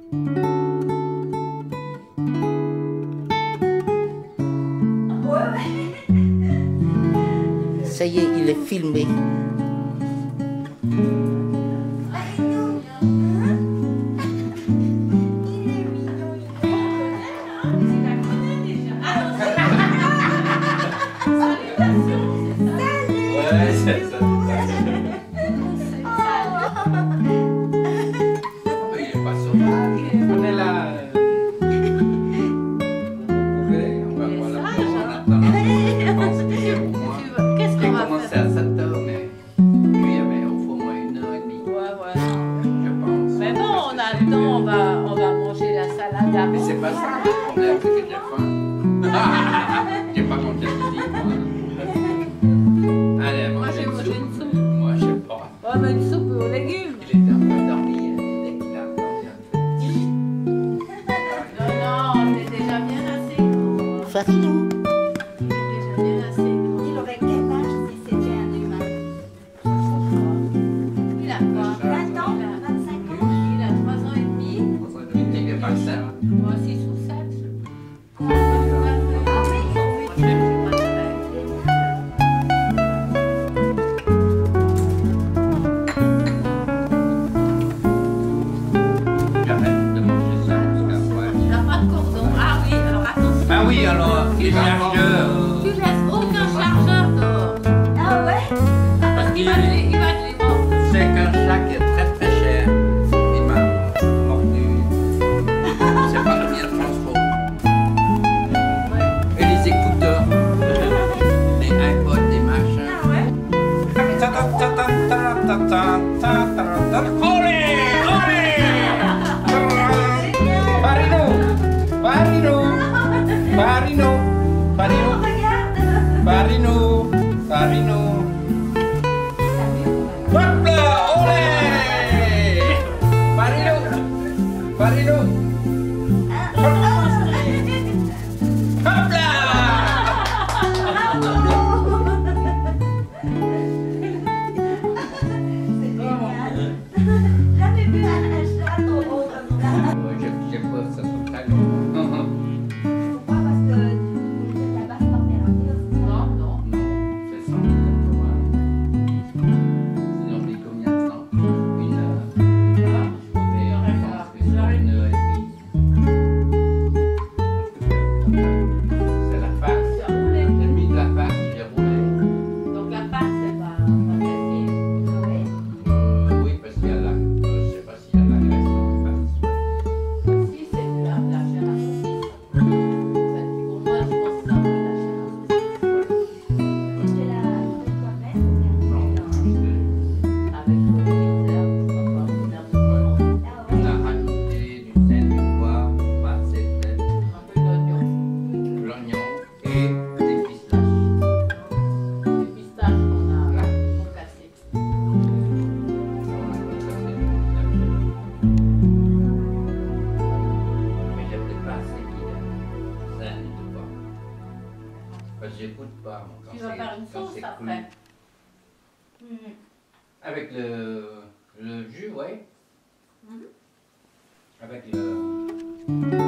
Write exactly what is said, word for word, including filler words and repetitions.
Ça y est, il est filmé. Ouais, c'est ça. Il est pas sauvage. On est là. Vous pouvez, on va voir la place en attendant. Je pense que c'est au moins. Qu'est-ce qu'on va commencé faire? à sept heures, mais lui, il y avait au fond moins une heure et demie. Ouais, ouais. Je pense. Mais bon, on a le temps, on va, on va manger la salade avant. Mais c'est pas ça le problème, c'est que j'ai faim. J'ai pas compté le midi, moi. Allez, Moi, mangez j'ai une mangé soupe. une soupe. Moi, je sais pas. Ouais, mais une soupe aux légumes. Il était en train de dormir. Dès qu'il a dormi, Non, non, on est déjà bien assez grand. Farinou. On est déjà bien assez grand. Il aurait quel âge si c'était un humain? Il a quoi? vingt ans? vingt-cinq ans? Il a trois ans et demi. il n'est pas ça. Moi, six ou sept. J'arrête de manger ça parce qu'après. Il n'a pas de cordon. Ah oui, alors attention. Ah oui, alors, les chargeurs. Tu laisses aucun chargeur dehors. Ah ouais? Parce qu'il va te les, il va te les mordre. C'est qu'un chat qui est très très cher. Il m'a mordu. C'est pas le mien de transport. Et les écouteurs. Les iPods, les machins. Ah ouais? Ta ta ta ta ta ta ta ta ta ta. Olé! Olé! Farino! Farino! Farino! Farino! Regarde! Farino! Farino! Hop là! Olé! Farino! Farino! Hop là! Jamais vu un chat trop beau comme ça. Ouais, j'ai j'ai peur que ça soit très long. Pourquoi? Parce que vous êtes la basse température. Non, non. Non, c'est cent quatre-vingts. Sinon, on dit combien de temps? Une heure. Mais je pense que c'est une heure et demie. C'est la face. Tu as roulé. J'ai mis de la face, j'ai roulé. Donc la pâte, c'est pas, pas terrible. Ouais. Oui, parce qu'il y a la. Je sais pas s'il y a la graisse dans la face. Si, c'est de la, de la chair à saucisse. Ça, pour moi, je pense que c'est un peu de la chair à saucisse. De la de cornette ou bien? Non, acheté. Avec beaucoup d'herbes, je crois pas, des herbes de Provence. Ah On ouais. a rajouté du sel, du poivre, pas assez de sel, Un peu d'oignon. de l'oignon et des pistaches. Des pistaches qu'on a concassées. On a conservé des pistaches. Mais j'ai peut-être pas assez mis de sel et de poivre. Parce que j'écoute pas, moi, quand Tu vas c'est- faire une quand sauce c'est cru. après. Hmm. Avec le, le jus, ouais. Mhm. Avec le.